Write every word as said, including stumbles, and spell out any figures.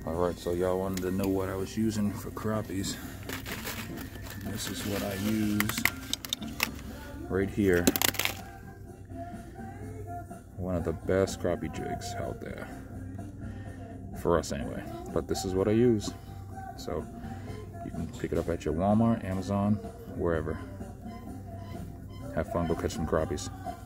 Alright, so y'all wanted to know what I was using for crappies. This is what I use right here. One of the best crappie jigs out there. For us anyway. But this is what I use. So you can pick it up at your Walmart, Amazon, wherever. Have fun, go catch some crappies.